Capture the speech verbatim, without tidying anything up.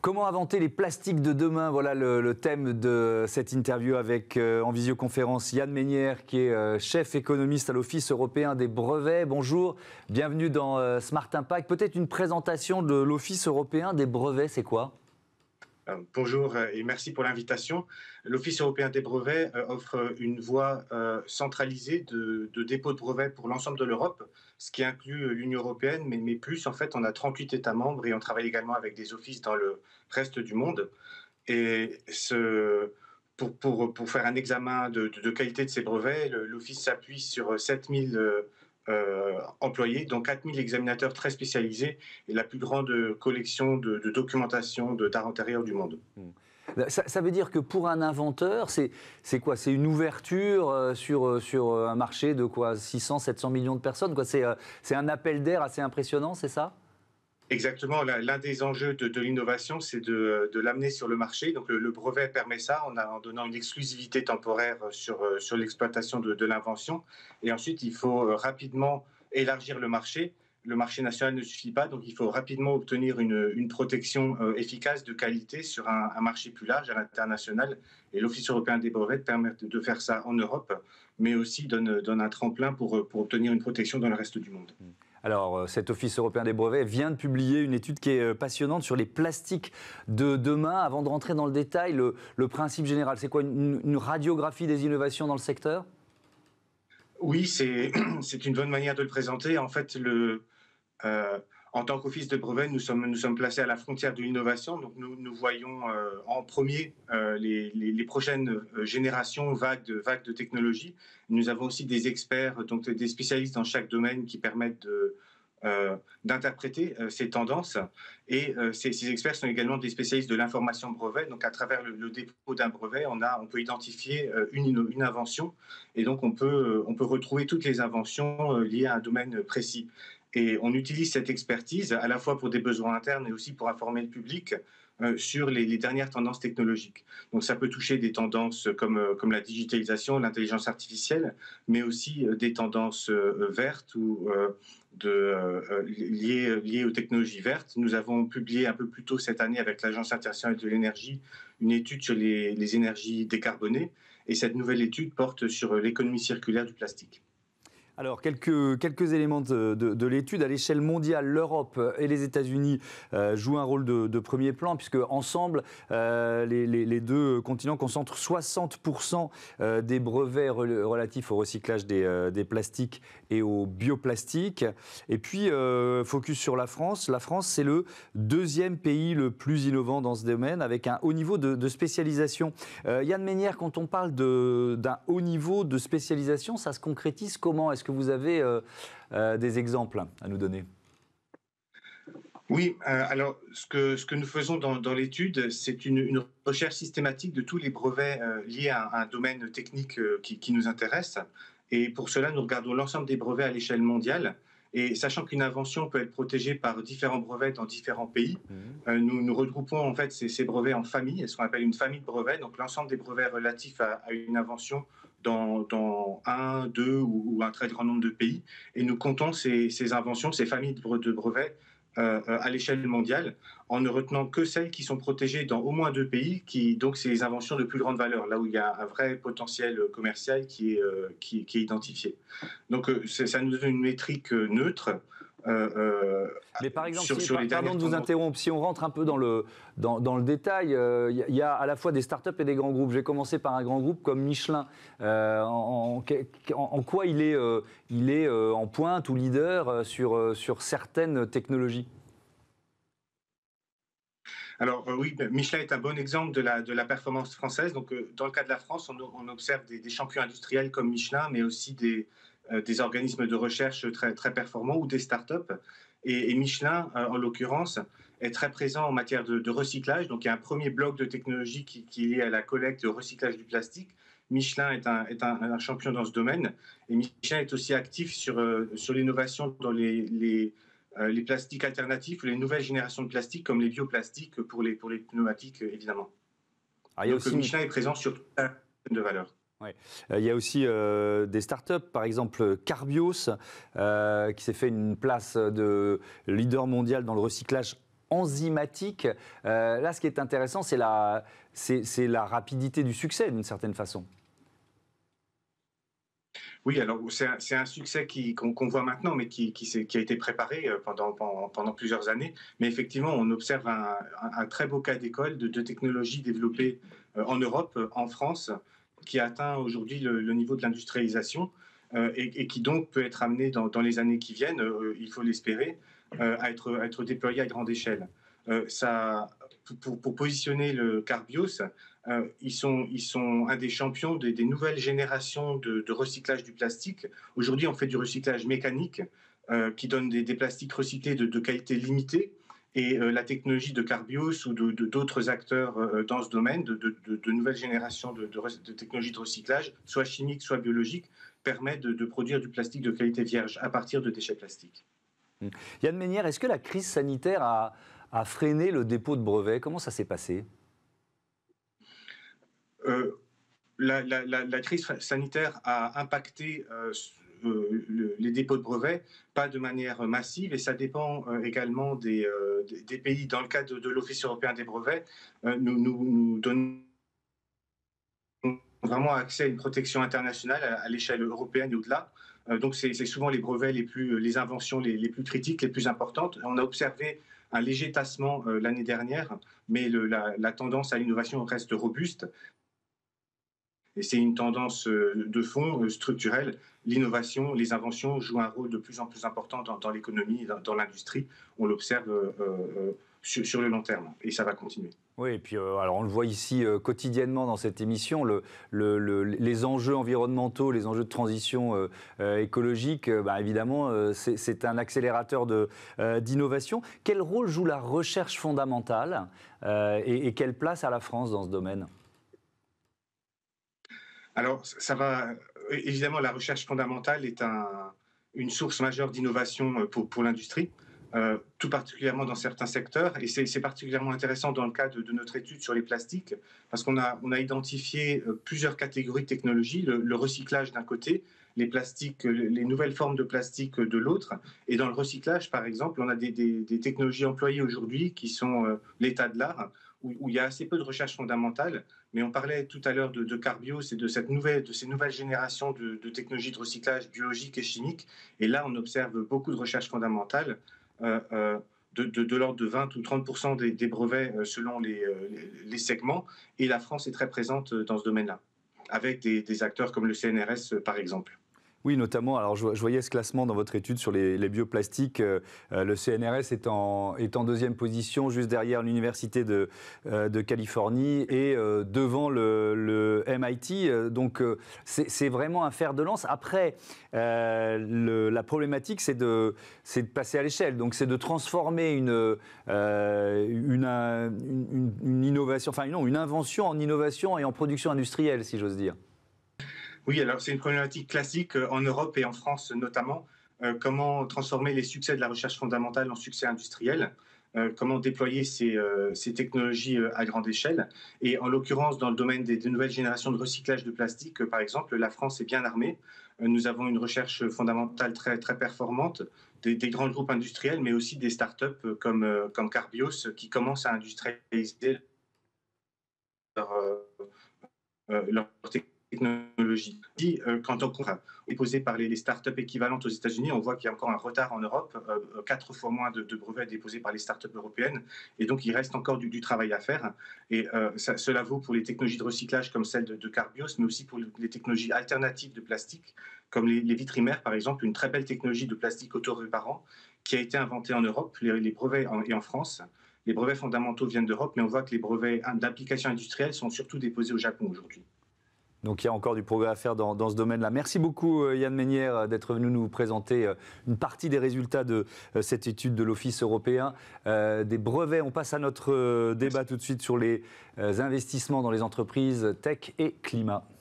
Comment inventer les plastiques de demain? Voilà le, le thème de cette interview avec euh, en visioconférence Yann Meinière, qui est euh, chef économiste à l'Office européen des brevets. Bonjour, bienvenue dans euh, Smart Impact. Peut-être une présentation de l'Office européen des brevets, c'est quoi? Bonjour et merci pour l'invitation. L'Office européen des brevets offre une voie centralisée de, de dépôt de brevets pour l'ensemble de l'Europe, ce qui inclut l'Union européenne, mais, mais plus, en fait, on a trente-huit États membres et on travaille également avec des offices dans le reste du monde. Et ce, pour, pour, pour faire un examen de, de, de qualité de ces brevets, l'Office s'appuie sur sept mille Euh, employés, dont quatre mille examinateurs très spécialisés et la plus grande collection de, de documentation d'art antérieur du monde. Ça, ça veut dire que pour un inventeur, c'est quoi? C'est une ouverture euh, sur, sur un marché de quoi, six cents, sept cents millions de personnes, quoi. C'est euh, un appel d'air assez impressionnant, c'est ça? Exactement. L'un des enjeux de, de l'innovation, c'est de, de l'amener sur le marché. Donc, le, le brevet permet ça en, a, en donnant une exclusivité temporaire sur, sur l'exploitation de, de l'invention. Et ensuite, il faut rapidement élargir le marché. Le marché national ne suffit pas, donc il faut rapidement obtenir une, une protection euh, efficace de qualité sur un, un marché plus large à l'international. Et l'Office européen des brevets permet de faire ça en Europe, mais aussi donne, donne un tremplin pour, pour obtenir une protection dans le reste du monde. Alors, cet Office européen des brevets vient de publier une étude qui est passionnante sur les plastiques de demain. Avant de rentrer dans le détail, le, le principe général, c'est quoi, une, une radiographie des innovations dans le secteur? Oui, c'est une bonne manière de le présenter. En fait, le, euh, en tant qu'office de brevet, nous sommes, nous sommes placés à la frontière de l'innovation. Donc, nous, nous voyons euh, en premier euh, les, les, les prochaines générations vagues de, vagues de technologies. Nous avons aussi des experts, donc des spécialistes dans chaque domaine qui permettent de Euh, d'interpréter euh, ces tendances. Et euh, ces, ces experts sont également des spécialistes de l'information brevet. Donc, à travers le, le dépôt d'un brevet, on, a, on peut identifier euh, une, une invention. Et donc, on peut, euh, on peut retrouver toutes les inventions euh, liées à un domaine précis. Et on utilise cette expertise à la fois pour des besoins internes et aussi pour informer le public euh, sur les, les dernières tendances technologiques. Donc, ça peut toucher des tendances comme, euh, comme la digitalisation, l'intelligence artificielle, mais aussi euh, des tendances euh, vertes ou euh, de, euh, liées, liées aux technologies vertes. Nous avons publié un peu plus tôt cette année avec l'Agence internationale de l'énergie une étude sur les, les énergies décarbonées. Et cette nouvelle étude porte sur l'économie circulaire du plastique. Alors, quelques, quelques éléments de, de, de l'étude. À l'échelle mondiale, l'Europe et les États-Unis euh, jouent un rôle de, de premier plan, puisque ensemble, euh, les, les, les deux continents concentrent soixante pour cent euh, des brevets re relatifs au recyclage des, euh, des plastiques et au bioplastique. Et puis, euh, focus sur la France. La France, c'est le deuxième pays le plus innovant dans ce domaine, avec un haut niveau de, de spécialisation. Euh, Yann Meinière, quand on parle d'un haut niveau de spécialisation, ça se concrétise comment? Est-ce que vous avez euh, euh, des exemples à nous donner? Oui, euh, alors ce que, ce que nous faisons dans, dans l'étude, c'est une, une recherche systématique de tous les brevets euh, liés à, à un domaine technique euh, qui, qui nous intéresse. Et pour cela, nous regardons l'ensemble des brevets à l'échelle mondiale. Et sachant qu'une invention peut être protégée par différents brevets dans différents pays, mmh. euh, nous, nous regroupons en fait ces, ces brevets en familles, ce qu'on appelle une famille de brevets. Donc l'ensemble des brevets relatifs à, à une invention dans, dans un, deux ou, ou un très grand nombre de pays. Et nous comptons ces, ces inventions, ces familles de brevets euh, à l'échelle mondiale, en ne retenant que celles qui sont protégées dans au moins deux pays, qui, donc c'est les inventions de plus grande valeur, là où il y a un vrai potentiel commercial qui est, euh, qui, qui est identifié. Donc euh, ça nous donne une métrique euh, neutre. Euh, euh, Mais par exemple, sur, si, sur par, les pardon de vous tendances. interrompre, si on rentre un peu dans le, dans, dans le détail, il euh, y, y a à la fois des startups et des grands groupes. J'ai commencé par un grand groupe comme Michelin. Euh, en, en, en quoi il est, euh, il est euh, en pointe ou leader sur, euh, sur certaines technologies? Alors euh, oui, Michelin est un bon exemple de la, de la performance française. Donc, euh, dans le cas de la France, on, on observe des, des champions industriels comme Michelin, mais aussi des, euh, des organismes de recherche très, très performants ou des startups. Et, et Michelin, euh, en l'occurrence, est très présent en matière de, de recyclage. Donc, il y a un premier bloc de technologie qui, qui est lié à la collecte et au recyclage du plastique. Michelin est un, est un, un champion dans ce domaine. Et Michelin est aussi actif sur, euh, sur l'innovation dans les, les Euh, les plastiques alternatifs ou les nouvelles générations de plastiques comme les bioplastiques pour les, pour les pneumatiques, évidemment. Ah, il y a Donc aussi... Michelin est présent sur toute la chaîne de valeur. Ouais. Euh, il y a aussi euh, des startups, par exemple Carbios, euh, qui s'est fait une place de leader mondial dans le recyclage enzymatique. Euh, là, ce qui est intéressant, c'est la, c'est, c'est la rapidité du succès, d'une certaine façon. Oui, alors c'est un, c'est un succès qui, qu'on, qu'on voit maintenant, mais qui, qui, s'est- qui a été préparé euh, pendant, pendant, pendant plusieurs années. Mais effectivement, on observe un, un- un très beau cas d'école de, de technologie développée euh, en Europe, euh, en France, qui a atteint aujourd'hui le, le niveau de l'industrialisation euh, et, et qui donc peut être amené dans, dans les années qui viennent, euh, il faut l'espérer, euh, à, être, à être déployé à grande échelle. Euh, ça, pour, pour positionner le Carbios, euh, ils, sont, ils sont un des champions des, des nouvelles générations de, de recyclage du plastique. Aujourd'hui, on fait du recyclage mécanique euh, qui donne des, des plastiques recyclés de, de qualité limitée. Et euh, la technologie de Carbios ou de, de, d'autres acteurs euh, dans ce domaine, de, de, de nouvelles générations de, de, technologies de recyclage, soit chimiques, soit biologiques, permet de, de produire du plastique de qualité vierge à partir de déchets plastiques. Yann Meinière, est-ce que la crise sanitaire a, a freiné le dépôt de brevets? Comment ça s'est passé? euh, la, la, la, la crise sanitaire a impacté euh, euh, le, les dépôts de brevets, pas de manière massive, et ça dépend euh, également des, euh, des, pays. Dans le cadre de, de l'Office européen des brevets, euh, nous, nous, nous donnons vraiment accès à une protection internationale à, à l'échelle européenne et au-delà. Euh, donc c'est souvent les brevets les plus, les inventions les, les plus critiques, les plus importantes. On a observé un léger tassement euh, l'année dernière, mais le, la, la tendance à l'innovation reste robuste. Et c'est une tendance de fond structurelle. L'innovation, les inventions jouent un rôle de plus en plus important dans, dans l'économie, dans, dans l'industrie. On l'observe euh, euh, sur, sur le long terme et ça va continuer. Oui, et puis euh, alors on le voit ici euh, quotidiennement dans cette émission, le, le, le, les enjeux environnementaux, les enjeux de transition euh, euh, écologique, euh, bah, évidemment, euh, c'est un accélérateur d'innovation. Euh, Quel rôle joue la recherche fondamentale euh, et, et quelle place a la France dans ce domaine? Alors, ça va. Évidemment, la recherche fondamentale est un, une source majeure d'innovation pour, pour l'industrie, euh, tout particulièrement dans certains secteurs. Et c'est particulièrement intéressant dans le cadre de, de notre étude sur les plastiques, parce qu'on a, on a identifié plusieurs catégories de technologies, le, le recyclage d'un côté, les plastiques, les nouvelles formes de plastique de l'autre. Et dans le recyclage, par exemple, on a des, des, des technologies employées aujourd'hui qui sont euh, l'état de l'art, où, où il y a assez peu de recherche fondamentale. Mais on parlait tout à l'heure de, de Carbios et de, cette nouvelle, de ces nouvelles générations de, de technologies de recyclage biologique et chimique. Et là, on observe beaucoup de recherche fondamentale, euh, euh, de, de, de l'ordre de vingt ou trente pour cent des, des brevets euh, selon les, euh, les segments. Et la France est très présente dans ce domaine-là, avec des, des acteurs comme le C N R S, par exemple. Oui, notamment, alors je, je voyais ce classement dans votre étude sur les, les bioplastiques. Euh, le C N R S est en, est en deuxième position, juste derrière l'Université de, euh, de Californie et euh, devant le, le M I T. Donc, euh, c'est vraiment un fer de lance. Après, euh, le, la problématique, c'est de, de passer à l'échelle. Donc, c'est de transformer une, euh, une, une, une innovation, enfin non, une invention en innovation et en production industrielle, si j'ose dire. Oui, alors c'est une problématique classique en Europe et en France notamment. Euh, comment transformer les succès de la recherche fondamentale en succès industriel, euh, comment déployer ces, euh, ces technologies euh, à grande échelle. Et en l'occurrence, dans le domaine des, des nouvelles générations de recyclage de plastique, euh, par exemple, la France est bien armée. Euh, nous avons une recherche fondamentale très, très performante, des, des grands groupes industriels, mais aussi des startups euh, comme, euh, comme Carbios qui commencent à industrialiser leur, euh, leur technologie. Euh, quand on est posé par les, les startups équivalentes aux États-Unis, on voit qu'il y a encore un retard en Europe, euh, quatre fois moins de, de brevets déposés par les startups européennes, et donc il reste encore du, du travail à faire. Et euh, ça, cela vaut pour les technologies de recyclage comme celle de, de Carbios, mais aussi pour les technologies alternatives de plastique, comme les, les vitrimaires, par exemple, une très belle technologie de plastique autoréparant qui a été inventée en Europe, les, les brevets en, et en France. Les brevets fondamentaux viennent d'Europe, mais on voit que les brevets d'application industrielle sont surtout déposés au Japon aujourd'hui. Donc il y a encore du progrès à faire dans, dans ce domaine-là. Merci beaucoup Yann Meinière d'être venu nous présenter une partie des résultats de cette étude de l'Office européen euh, des brevets. On passe à notre débat tout de suite sur les investissements dans les entreprises tech et climat.